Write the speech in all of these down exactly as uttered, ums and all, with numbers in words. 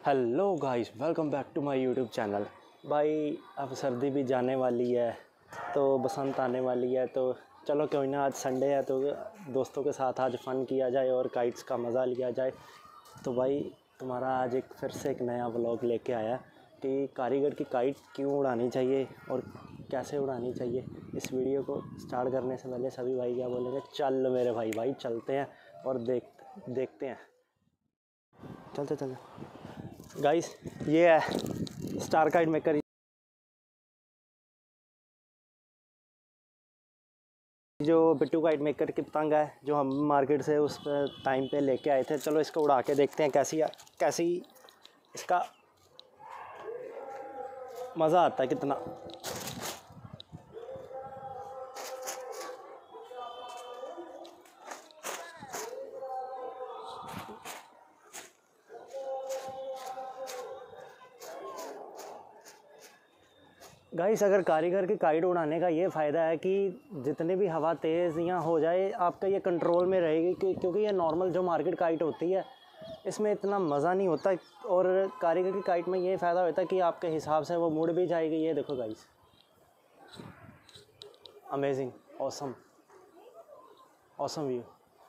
Hello guys, welcome back to my YouTube channel. भाई अब सर्दी भी जाने वाली है तो बसंत आने वाली है, तो चलो क्यों ना आज संडे है तो दोस्तों के साथ आज फ़न किया जाए और काइट्स का मज़ा लिया जाए। तो भाई तुम्हारा आज एक फिर से एक नया व्लॉग लेके आया कि कारीगर की काइट क्यों उड़ानी चाहिए और कैसे उड़ानी चाहिए। इस वीडियो को स्टार्ट करने से पहले सभी भाई क्या बोलेंगे, चल मेरे भाई भाई चलते हैं और देख देखते हैं। चलते चलते गाइस, ये है स्टार काइट मेकर। जो बिट्टू काइट मेकर की पतंग है जो हम मार्केट से उस टाइम पे लेके आए थे। चलो इसको उड़ा के देखते हैं कैसी कैसी इसका मज़ा आता है कितना। गाइस, अगर कारीगर की काइट उड़ाने का ये फ़ायदा है कि जितनी भी हवा तेज़ या हो जाए आपका ये कंट्रोल में रहेगी, क्योंकि ये नॉर्मल जो मार्केट काइट होती है इसमें इतना मज़ा नहीं होता। और कारीगर की काइट में ये फ़ायदा होता है कि आपके हिसाब से वो मुड़ भी जाएगी। ये देखो guys, amazing, awesome awesome view.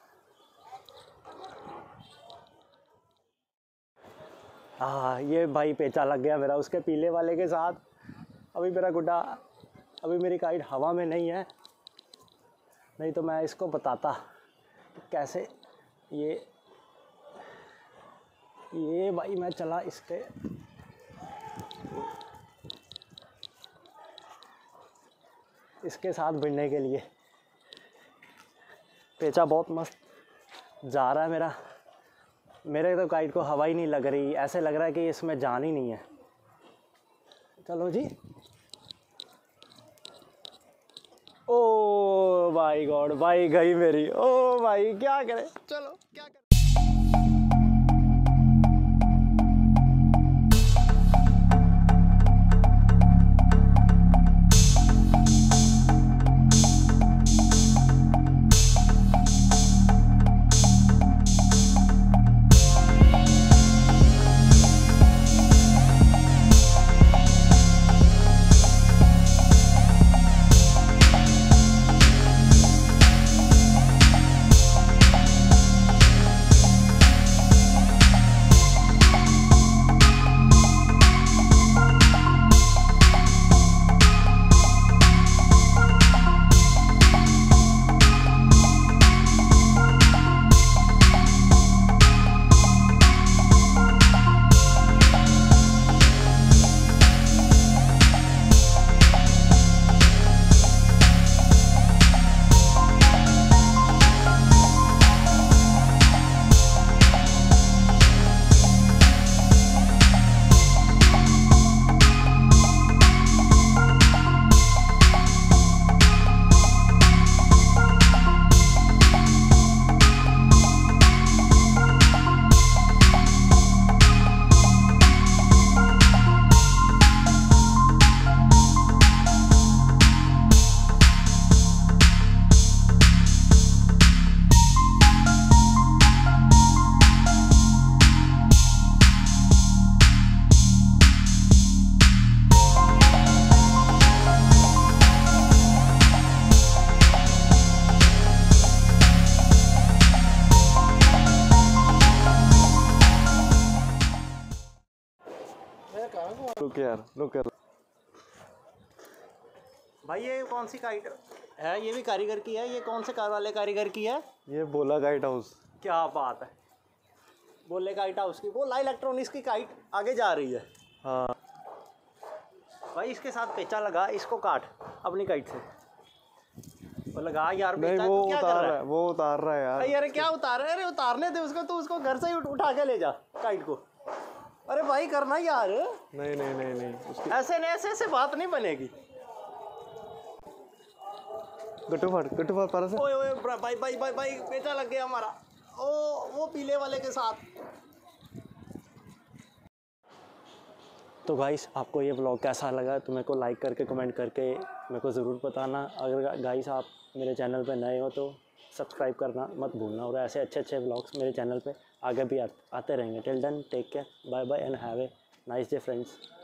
हाँ, ये भाई पेचा लग गया मेरा उसके पीले वाले के साथ। अभी मेरा गुड्डा, अभी मेरी काइट हवा में नहीं है, नहीं तो मैं इसको बताता कैसे। ये ये भाई मैं चला इसके इसके साथ भिड़ने के लिए। पेचा बहुत मस्त जा रहा है मेरा। मेरे तो काइट को हवा ही नहीं लग रही, ऐसे लग रहा है कि इसमें जान ही नहीं है। चलो जी। ओ भाई गॉड, भाई गई मेरी। ओ भाई क्या करें, चलो क्या करें। रुक यार, रुक यार भाई। ये कौन सी काइट है? ये भी कारीगर की है। ये कौन से कार वाले कारीगर की है? ये बोला काइट हाउस। क्या बात है, बोले काइट हाउस की। बोला इलेक्ट्रॉनिक्स की काइट आगे जा रही है। हाँ भाई इसके साथ पेचा लगा, इसको काट अपनी काइट से। वो लगा यार नहीं, पेचा। वो क्या उतार कर रहा है, वो उतार रहा है यार। यार क्या उतार रहा है? अरे उतारने दे उसको, तू उसको घर से ही उठा के ले जा काइट को। अरे भाई करना यार। नहीं नहीं नहीं नहीं उसकी ऐसे नहीं, ऐसे ऐसे बात नहीं बनेगी। गट्टू फाड़ गट्टू फाड़ पारा से। ओए ओए भाई भाई भाई भाई पेचा लग गया हमारा। ओ वो पीले वाले के साथ। तो गाइस, आपको ये व्लॉग कैसा लगा तो मेरे को लाइक करके कमेंट करके मेरे को ज़रूर बताना। अगर गाइस आप मेरे चैनल पे नए हो तो सब्सक्राइब करना मत भूलना और ऐसे अच्छे अच्छे व्लॉग्स मेरे चैनल पे आगे भी आ, आते रहेंगे। Till then take care, bye bye and have a nice day friends.